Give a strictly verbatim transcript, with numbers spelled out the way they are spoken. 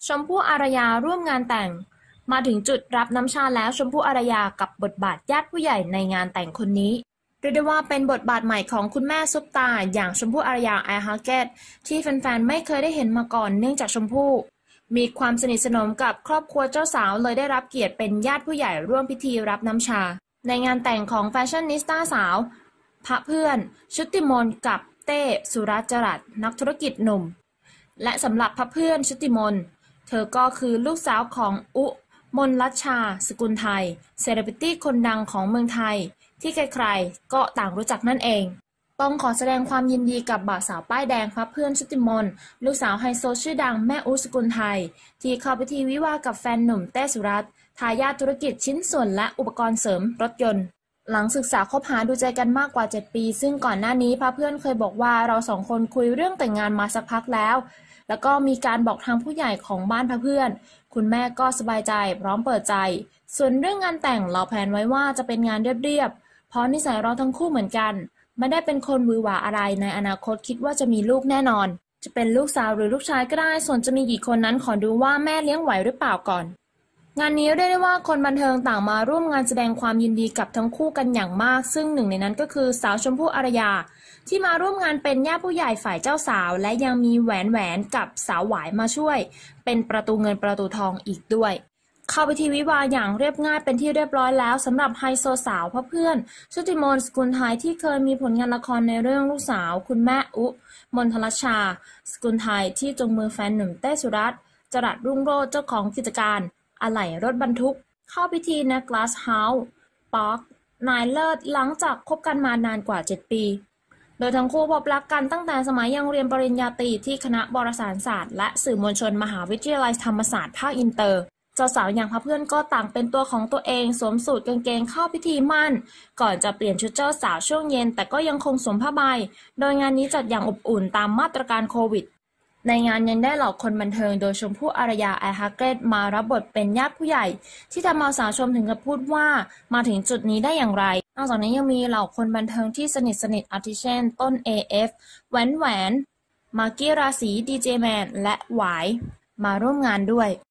ชมพู่อารยาร่วมงานแต่งมาถึงจุดรับน้ำชาแล้วชมพู่อารยากับบทบาทญาติผู้ใหญ่ในงานแต่งคนนี้เรียกได้ว่าเป็นบทบาทใหม่ของคุณแม่ซุปตาอย่างชมพู่อารยาแอร์ฮาเกตที่แฟนๆไม่เคยได้เห็นมาก่อนเนื่องจากชมพู่มีความสนิทสนมกับครอบครัวเจ้าสาวเลยได้รับเกียรติเป็นญาติผู้ใหญ่ร่วมพิธีรับน้ำชาในงานแต่งของแฟชั่นนิสต้าสาวพระเพื่อนชุติมนกับเต้สุรัจรัตน์นักธุรกิจหนุ่มและสำหรับพระเพื่อนชุติมนเธอก็คือลูกสาวของอุมนลัชชาสกุลไทยเซเลบริตี้คนดังของเมืองไทยที่ใครๆก็ต่างรู้จักนั่นเองต้องขอแสดงความยินดีกับบ่าวสาวป้ายแดงพระเพื่อนชุติมนลูกสาวไฮโซชื่อดังแม่อุสกุลไทยที่เข้าพิธีวิวาห์กับแฟนหนุ่มเต้สุรัตน์ทายาทธุรกิจชิ้นส่วนและอุปกรณ์เสริมรถยนต์หลังศึกษาคบหาดูใจกันมากกว่าเจ็ดปีซึ่งก่อนหน้านี้พระเพื่อนเคยบอกว่าเราสองคนคุยเรื่องแต่งงานมาสักพักแล้วแล้วก็มีการบอกทางผู้ใหญ่ของบ้านพระเพื่อนคุณแม่ก็สบายใจพร้อมเปิดใจส่วนเรื่องงานแต่งเราแพลนไว้ว่าจะเป็นงานเรียบๆเพราะนิสัยเราทั้งคู่เหมือนกันไม่ได้เป็นคนหวือหวาอะไรในอนาคตคิดว่าจะมีลูกแน่นอนจะเป็นลูกสาวหรือลูกชายก็ได้ส่วนจะมีกี่คนนั้นขอดูว่าแม่เลี้ยงไหวหรือเปล่าก่อนงานนี้เรียกได้ว่าคนบันเทิงต่างมาร่วมงานแสดงความยินดีกับทั้งคู่กันอย่างมากซึ่งหนึ่งในนั้นก็คือสาวชมพู่อารยาที่มาร่วมงานเป็นญาติผู้ใหญ่ฝ่ายเจ้าสาวและยังมีแหวนแหวนกับสาวหวายมาช่วยเป็นประตูเงินประตูทองอีกด้วยเข้าพิธีวิวาห์อย่างเรียบง่ายเป็นที่เรียบร้อยแล้วสำหรับไฮโซสาวพ่อเพื่อนชุติมนสกุลไทยที่เคยมีผลงานละครในเรื่องลูกสาวคุณแม่อุมนทลัชชาสกุลไทยที่จงมือแฟนหนุ่มเต้สุรัตน์จรัสรุ่งโรจน์เจ้าของกิจการอะไหล่รถบรรทุกเข้าพิธีณ Glass House Park นายเลิศหลังจากคบกันมานานกว่าเจ็ดปีโดยทั้งคู่พบรักกันตั้งแต่สมัยยังเรียนปริญญาตรีที่คณะบรสารศาสตร์และสื่อมวลชนมหาวิทยาลัยธรรมศาสตร์ภาคอินเตอร์เจ้าสาวอย่างพระเพื่อนก็ต่างเป็นตัวของตัวเองสวมสูทกางเกงเข้าพิธีมั่นก่อนจะเปลี่ยนชุดเจ้าสาวช่วงเย็นแต่ก็ยังคงสวมผ้าใบโดยงานนี้จัดอย่างอบอุ่นตามมาตรการโควิดในงานยังได้เหล่าคนบันเทิงโดยชมพู่อารยาแอร์ฮาเกตมารับบทเป็นญาติผู้ใหญ่ที่ทำเอาสาวชมถึงกับพูดว่ามาถึงจุดนี้ได้อย่างไรนอกจากนี้ยังมีเหล่าคนบันเทิงที่สนิทสนิทอาทิเช่นต้น เอ เอฟ แหวนแหวนมากกี้ราศีดีเจแมนและหวายมาร่วมงานด้วย